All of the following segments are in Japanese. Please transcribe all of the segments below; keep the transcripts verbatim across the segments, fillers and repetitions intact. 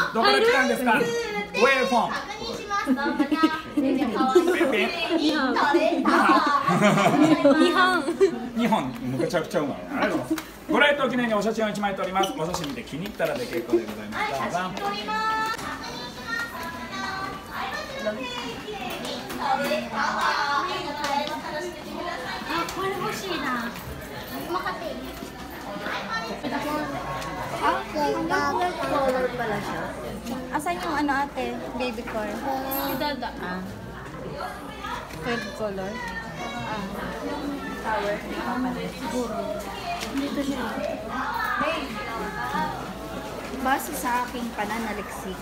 どこから来たんですか？Where from？ 日本。 日本、めちゃくちゃうまい。ありがとうございます。ご来島記念にお写真をいちまい撮ります。お写真見て気に入ったらで結構でございます。どうぞ。 あ、これ欲しいな。Asan yung ano ate? Baby core? Idada. Ah. Third color? Ah. Tower? Siguro. Dito siya. Base sa aking pananaliksik.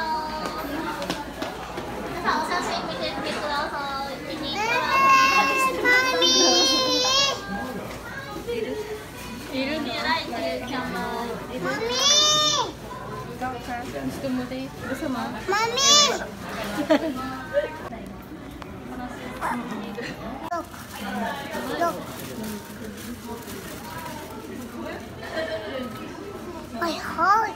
Gusto mo tayo? Gusto mo? Mami! Look! Look! My heart!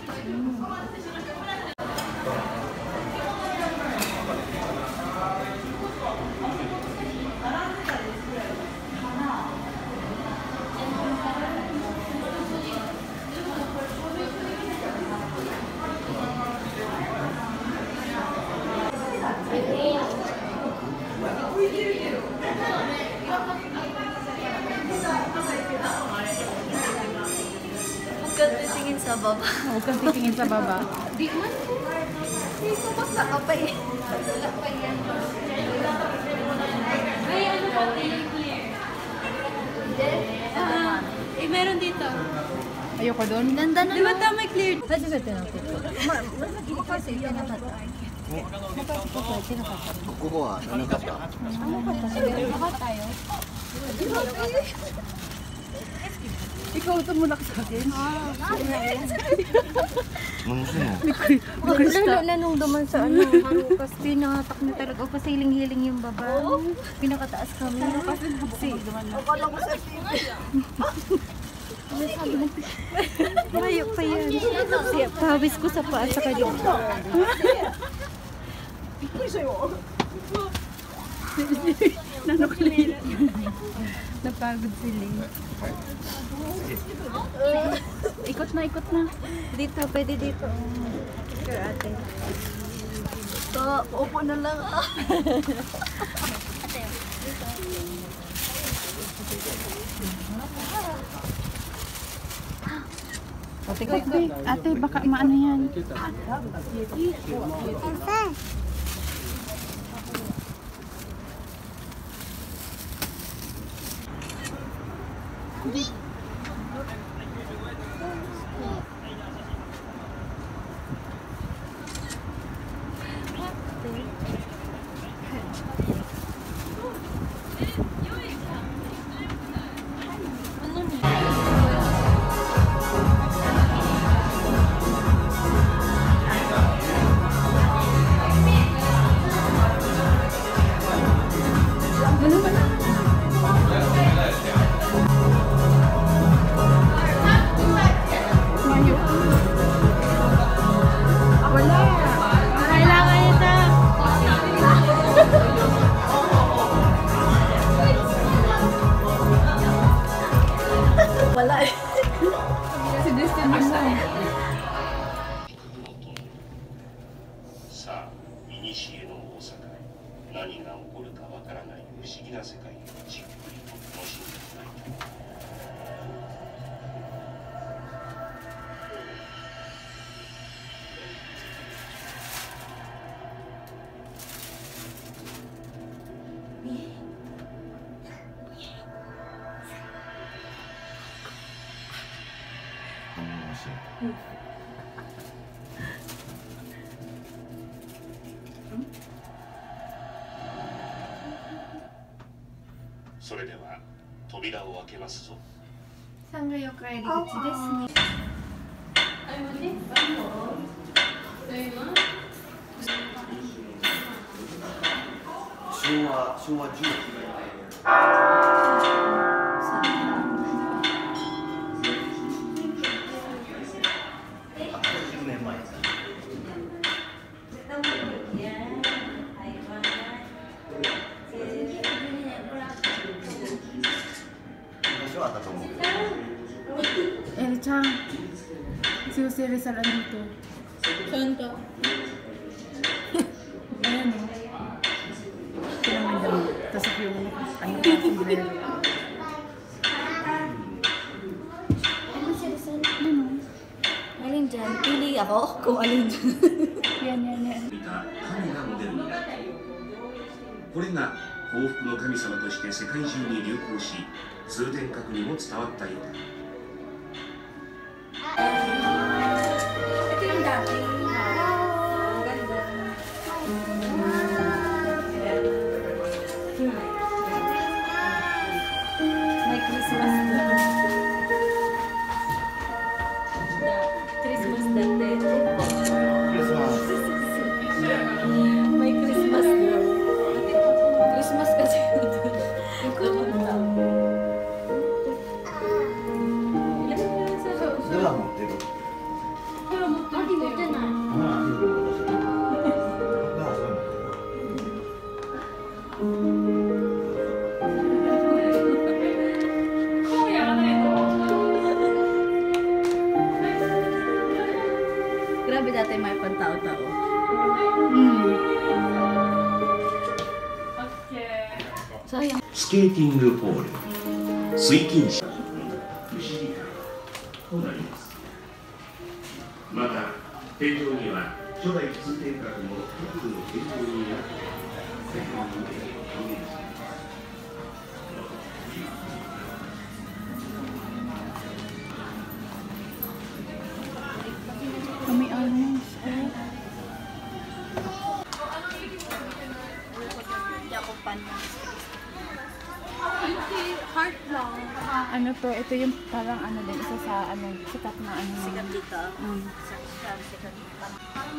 Huwag kang titingin sa baba. Huwag kang titingin sa baba. Di man. Di ko basta ka pa eh. Wala pa yan. Ay, ano pa? Ah, eh, meron dito. Ayoko doon. Ganda na. Di ba tama clear? Pwede ba tinapit ko? Mas kasi tinapit. ここは何かった？ Ano ba ito? Sige, baka tayo. Ikaw tumulak sa akin. Ah, Ano sino? lalo na nung duman sa ano, Harukas, pinatak na talaga. O kasi hiling-hiling yung baba. Pinakataas kami. Kasi, akala ko sa T V. Malayo pa yan. Siya, pawis ko sa paa sa kanya. Nanukli. Napagod sila. Ikot na, ikot na. Dito, pwede dito. Sure, ate. Ito, upo na lang. Ate, ate, baka maano yan. Hmm. それでは扉を開けますぞ。 三が四日入り口ですね。 昭和昭和じゅうねん。はちじゅうねんまえ。 Si Jose Rizal andito. Saan ka? Ayan o. Ito naman daw. Tapos yung ano pa, sombrero. Ano si Rizal? Ano? Alin dyan? Pili ako kung alin dyan. Yan, yan, yan. 見た神がモデルになったこれが幸福の神様として世界中に流行し通天閣にも伝わったようだ Ito yung dati. Ang ganda. May Christmas doon. Christmas dati. May Christmas doon. Christmas kasi doon. Yung kumanta. Dala 持ってる。 Ah, di mo dyan ah. Grabe dati may pantao-tao. Hmm. Sayang. スケーティングポール水金車不思議感となりますまた天井には初代通天閣のトップの天井になって世界の目を表現します Kami ano. Heart lang. Ano to? Ito yung parang ano din. Isa sa ano, sikat na ano. Sikat dito. Mm. Sikat, sikat dito.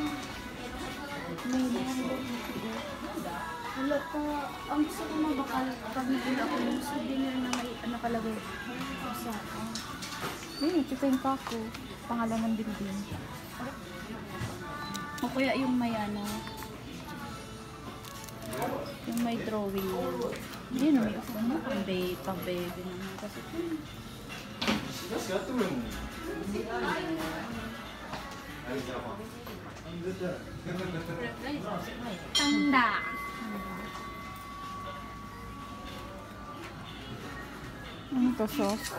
Wala pa. Ang gusto ko mabakal pag nagula ako yung souvenir na may ano kalagay. Sa Ayun, ito yung kako. Pangalan ng building. o kaya yung may ano. Yung may drawing yan. Hindi na may usan na. Pang baby, pang baby naman kasi. Tanda. Ano to, sauce?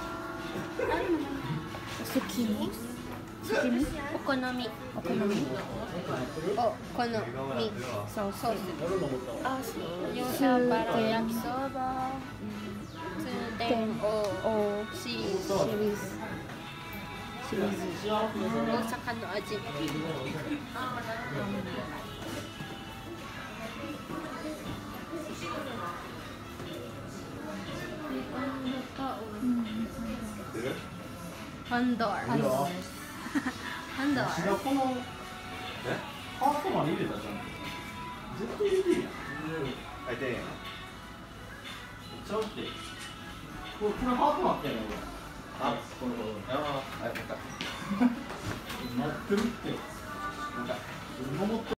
Zucchini. Zucchini? Okonomi. Okonomi. Okonomi. Sauce. Ah, yung sa parang yakisoba. Ten o O si series. Series. Osaka no aji. Handor. Handor. Handor. このえハートまで入れたじゃん絶対入れてんやん入ってんやんちゃうってこれこれハートなってんのこれあこれこれああよかったなってるってなんか